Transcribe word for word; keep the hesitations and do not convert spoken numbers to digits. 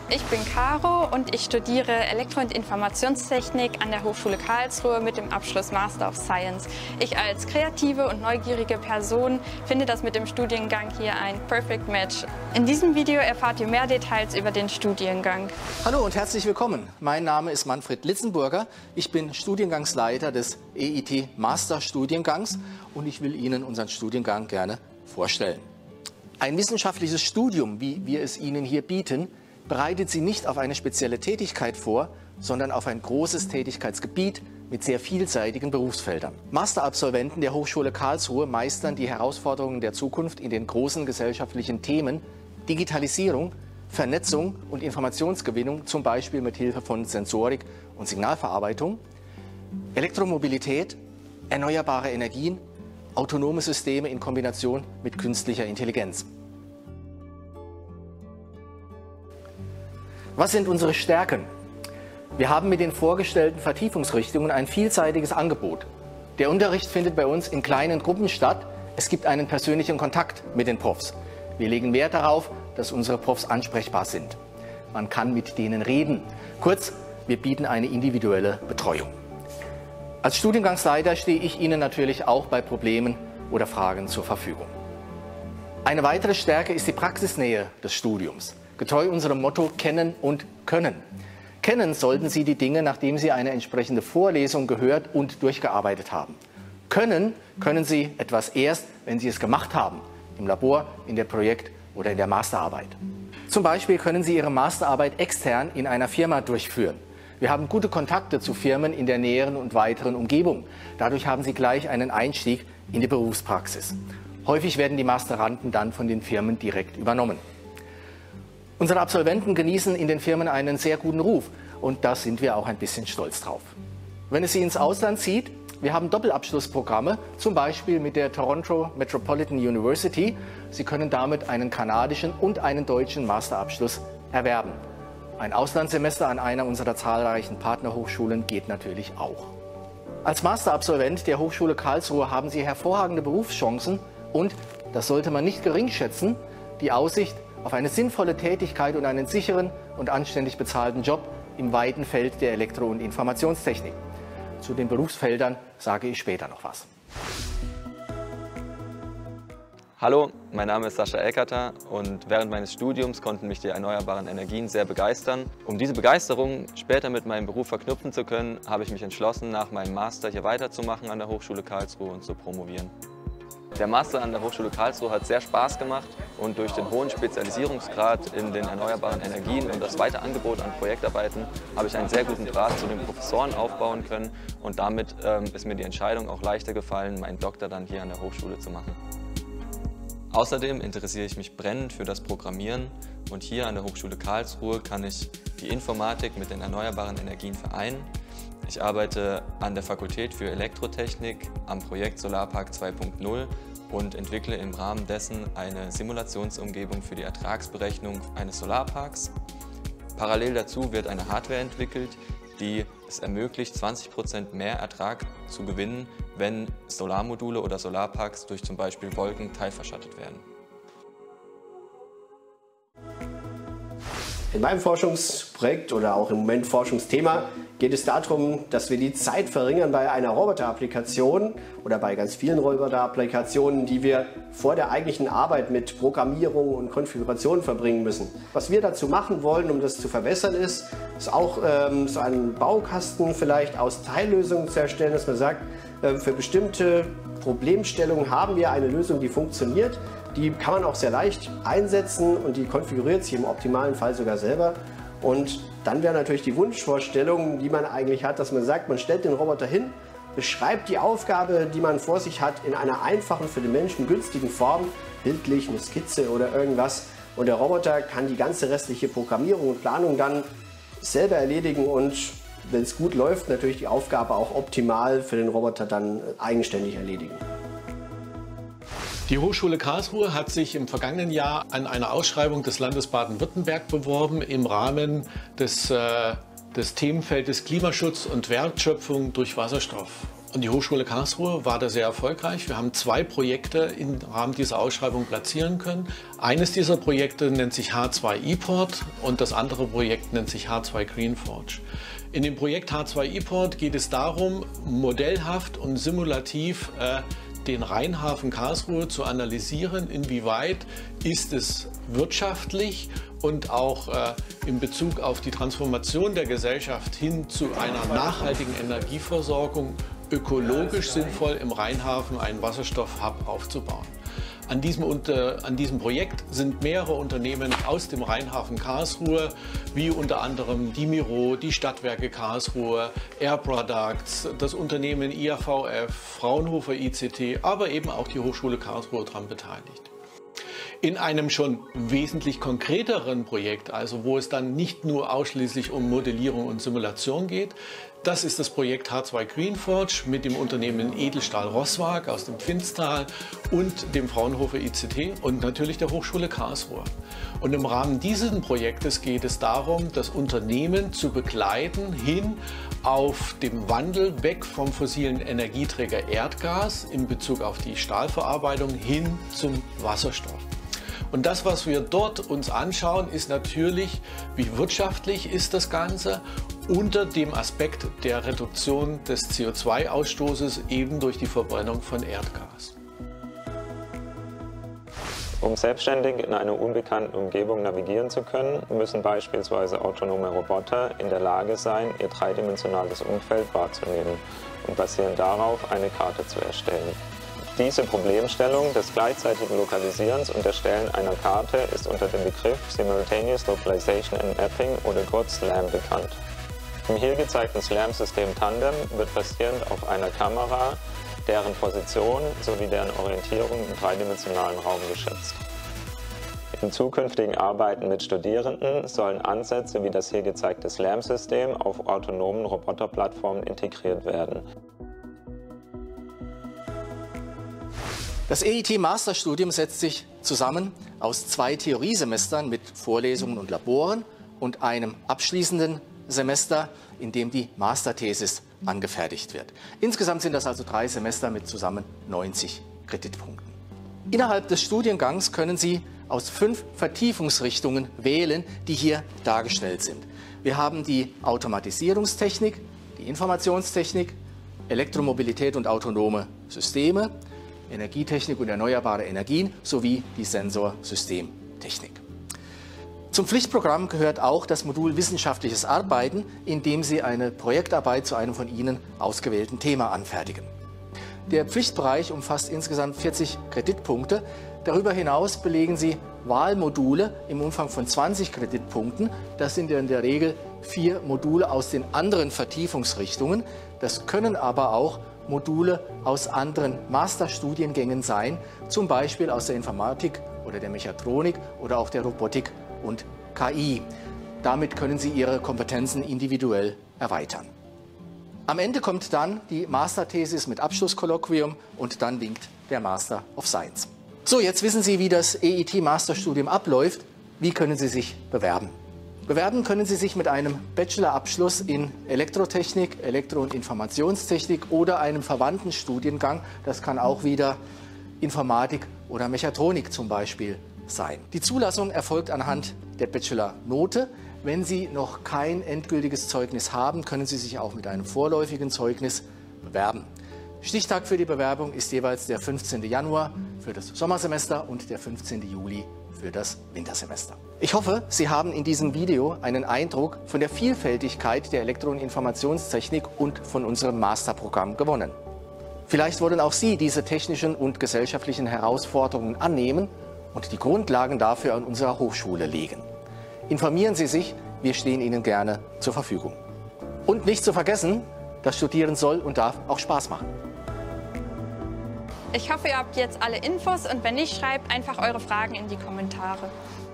Ich bin Caro und ich studiere Elektro- und Informationstechnik an der Hochschule Karlsruhe mit dem Abschluss Master of Science. Ich als kreative und neugierige Person finde das mit dem Studiengang hier ein Perfect Match. In diesem Video erfahrt ihr mehr Details über den Studiengang. Hallo und herzlich willkommen. Mein Name ist Manfred Litzenburger. Ich bin Studiengangsleiter des E I T Master Studiengangs und ich will Ihnen unseren Studiengang gerne vorstellen. Ein wissenschaftliches Studium, wie wir es Ihnen hier bieten, bereitet Sie nicht auf eine spezielle Tätigkeit vor, sondern auf ein großes Tätigkeitsgebiet mit sehr vielseitigen Berufsfeldern. Masterabsolventen der Hochschule Karlsruhe meistern die Herausforderungen der Zukunft in den großen gesellschaftlichen Themen Digitalisierung, Vernetzung und Informationsgewinnung, zum Beispiel mit Hilfe von Sensorik und Signalverarbeitung, Elektromobilität, erneuerbare Energien, autonome Systeme in Kombination mit künstlicher Intelligenz. Was sind unsere Stärken? Wir haben mit den vorgestellten Vertiefungsrichtungen ein vielseitiges Angebot. Der Unterricht findet bei uns in kleinen Gruppen statt. Es gibt einen persönlichen Kontakt mit den Profs. Wir legen Wert darauf, dass unsere Profs ansprechbar sind. Man kann mit denen reden. Kurz, wir bieten eine individuelle Betreuung. Als Studiengangsleiter stehe ich Ihnen natürlich auch bei Problemen oder Fragen zur Verfügung. Eine weitere Stärke ist die Praxisnähe des Studiums. Getreu unserem Motto Kennen und Können. Kennen sollten Sie die Dinge, nachdem Sie eine entsprechende Vorlesung gehört und durchgearbeitet haben. Können können Sie etwas erst, wenn Sie es gemacht haben, im Labor, in der Projekt- oder in der Masterarbeit. Zum Beispiel können Sie Ihre Masterarbeit extern in einer Firma durchführen. Wir haben gute Kontakte zu Firmen in der näheren und weiteren Umgebung. Dadurch haben Sie gleich einen Einstieg in die Berufspraxis. Häufig werden die Masteranden dann von den Firmen direkt übernommen. Unsere Absolventen genießen in den Firmen einen sehr guten Ruf und da sind wir auch ein bisschen stolz drauf. Wenn es Sie ins Ausland zieht, wir haben Doppelabschlussprogramme, zum Beispiel mit der Toronto Metropolitan University. Sie können damit einen kanadischen und einen deutschen Masterabschluss erwerben. Ein Auslandssemester an einer unserer zahlreichen Partnerhochschulen geht natürlich auch. Als Masterabsolvent der Hochschule Karlsruhe haben Sie hervorragende Berufschancen und, das sollte man nicht geringschätzen, die Aussicht auf eine sinnvolle Tätigkeit und einen sicheren und anständig bezahlten Job im weiten Feld der Elektro- und Informationstechnik. Zu den Berufsfeldern sage ich später noch was. Hallo, mein Name ist Sascha Elkater und während meines Studiums konnten mich die erneuerbaren Energien sehr begeistern. Um diese Begeisterung später mit meinem Beruf verknüpfen zu können, habe ich mich entschlossen, nach meinem Master hier weiterzumachen an der Hochschule Karlsruhe und zu promovieren. Der Master an der Hochschule Karlsruhe hat sehr Spaß gemacht und durch den hohen Spezialisierungsgrad in den erneuerbaren Energien und das weite Angebot an Projektarbeiten habe ich einen sehr guten Draht zu den Professoren aufbauen können und damit ähm, ist mir die Entscheidung auch leichter gefallen, meinen Doktor dann hier an der Hochschule zu machen. Außerdem interessiere ich mich brennend für das Programmieren und hier an der Hochschule Karlsruhe kann ich die Informatik mit den erneuerbaren Energien vereinen. Ich arbeite an der Fakultät für Elektrotechnik am Projekt Solarpark zwei punkt null und entwickle im Rahmen dessen eine Simulationsumgebung für die Ertragsberechnung eines Solarparks. Parallel dazu wird eine Hardware entwickelt, die es ermöglicht, zwanzig Prozent mehr Ertrag zu gewinnen, wenn Solarmodule oder Solarparks durch zum Beispiel Wolken teilverschattet werden. In meinem Forschungsprojekt oder auch im Moment Forschungsthema geht es darum, dass wir die Zeit verringern bei einer Roboterapplikation oder bei ganz vielen Roboterapplikationen, die wir vor der eigentlichen Arbeit mit Programmierung und Konfiguration verbringen müssen. Was wir dazu machen wollen, um das zu verbessern, ist, ist auch ähm, so einen Baukasten vielleicht aus Teillösungen zu erstellen, dass man sagt, äh, für bestimmte Problemstellungen haben wir eine Lösung, die funktioniert. Die kann man auch sehr leicht einsetzen und die konfiguriert sich im optimalen Fall sogar selber. Und dann wäre natürlich die Wunschvorstellung, die man eigentlich hat, dass man sagt, man stellt den Roboter hin, beschreibt die Aufgabe, die man vor sich hat, in einer einfachen, für den Menschen günstigen Form, bildlich, eine Skizze oder irgendwas. Und der Roboter kann die ganze restliche Programmierung und Planung dann selber erledigen und, wenn es gut läuft, natürlich die Aufgabe auch optimal für den Roboter dann eigenständig erledigen. Die Hochschule Karlsruhe hat sich im vergangenen Jahr an einer Ausschreibung des Landes Baden-Württemberg beworben im Rahmen des, äh, des Themenfeldes Klimaschutz und Wertschöpfung durch Wasserstoff. Und die Hochschule Karlsruhe war da sehr erfolgreich. Wir haben zwei Projekte im Rahmen dieser Ausschreibung platzieren können. Eines dieser Projekte nennt sich H zwei ePort und das andere Projekt nennt sich H zwei GreenForge. In dem Projekt H zwei ePort geht es darum, modellhaft und simulativ äh, den Rheinhafen Karlsruhe zu analysieren, inwieweit ist es wirtschaftlich und auch äh, in Bezug auf die Transformation der Gesellschaft hin zu einer nachhaltigen Energieversorgung ökologisch sinnvoll, im Rheinhafen einen Wasserstoff-Hub aufzubauen. An diesem, unter, an diesem Projekt sind mehrere Unternehmen aus dem Rheinhafen Karlsruhe, wie unter anderem die Miro, die Stadtwerke Karlsruhe, Air Products, das Unternehmen I A V F, Fraunhofer I C T, aber eben auch die Hochschule Karlsruhe daran beteiligt. In einem schon wesentlich konkreteren Projekt, also wo es dann nicht nur ausschließlich um Modellierung und Simulation geht, das ist das Projekt H zwei GreenForge mit dem Unternehmen Edelstahl Roßwag aus dem Pfinztal und dem Fraunhofer I C T und natürlich der Hochschule Karlsruhe. Und im Rahmen dieses Projektes geht es darum, das Unternehmen zu begleiten hin auf dem Wandel weg vom fossilen Energieträger Erdgas in Bezug auf die Stahlverarbeitung hin zum Wasserstoff. Und das, was wir dort uns anschauen, ist natürlich, wie wirtschaftlich ist das Ganze unter dem Aspekt der Reduktion des C O zwei Ausstoßes eben durch die Verbrennung von Erdgas. Um selbstständig in einer unbekannten Umgebung navigieren zu können, müssen beispielsweise autonome Roboter in der Lage sein, ihr dreidimensionales Umfeld wahrzunehmen und basierend darauf eine Karte zu erstellen. Diese Problemstellung des gleichzeitigen Lokalisierens und Erstellen einer Karte ist unter dem Begriff Simultaneous Localization and Mapping oder kurz SLAM bekannt. Im hier gezeigten SLAM-System Tandem wird basierend auf einer Kamera deren Position sowie deren Orientierung im dreidimensionalen Raum geschätzt. Im zukünftigen Arbeiten mit Studierenden sollen Ansätze wie das hier gezeigte SLAM-System auf autonomen Roboterplattformen integriert werden. Das E I T-Masterstudium setzt sich zusammen aus zwei Theoriesemestern mit Vorlesungen und Laboren und einem abschließenden Semester, in dem die Masterthesis angefertigt wird. Insgesamt sind das also drei Semester mit zusammen neunzig Kreditpunkten. Innerhalb des Studiengangs können Sie aus fünf Vertiefungsrichtungen wählen, die hier dargestellt sind. Wir haben die Automatisierungstechnik, die Informationstechnik, Elektromobilität und autonome Systeme, Energietechnik und erneuerbare Energien sowie die Sensorsystemtechnik. Zum Pflichtprogramm gehört auch das Modul Wissenschaftliches Arbeiten, in dem Sie eine Projektarbeit zu einem von Ihnen ausgewählten Thema anfertigen. Der Pflichtbereich umfasst insgesamt vierzig Kreditpunkte. Darüber hinaus belegen Sie Wahlmodule im Umfang von zwanzig Kreditpunkten. Das sind in der Regel vier Module aus den anderen Vertiefungsrichtungen. Das können aber auch Module aus anderen Masterstudiengängen sein, zum Beispiel aus der Informatik oder der Mechatronik oder auch der Robotik und K I. Damit können Sie Ihre Kompetenzen individuell erweitern. Am Ende kommt dann die Masterthesis mit Abschlusskolloquium und dann winkt der Master of Science. So, jetzt wissen Sie, wie das E I T-Masterstudium abläuft. Wie können Sie sich bewerben? Bewerben können Sie sich mit einem Bachelorabschluss in Elektrotechnik, Elektro- und Informationstechnik oder einem verwandten Studiengang. Das kann auch wieder Informatik oder Mechatronik zum Beispiel sein. Die Zulassung erfolgt anhand der Bachelornote. Wenn Sie noch kein endgültiges Zeugnis haben, können Sie sich auch mit einem vorläufigen Zeugnis bewerben. Stichtag für die Bewerbung ist jeweils der fünfzehnte Januar für das Sommersemester und der fünfzehnte Juli für das Wintersemester. Ich hoffe, Sie haben in diesem Video einen Eindruck von der Vielfältigkeit der Elektro- und Informationstechnik und von unserem Masterprogramm gewonnen. Vielleicht wollen auch Sie diese technischen und gesellschaftlichen Herausforderungen annehmen und die Grundlagen dafür an unserer Hochschule legen. Informieren Sie sich, wir stehen Ihnen gerne zur Verfügung. Und nicht zu vergessen, das Studieren soll und darf auch Spaß machen. Ich hoffe, ihr habt jetzt alle Infos und wenn nicht, schreibt einfach eure Fragen in die Kommentare.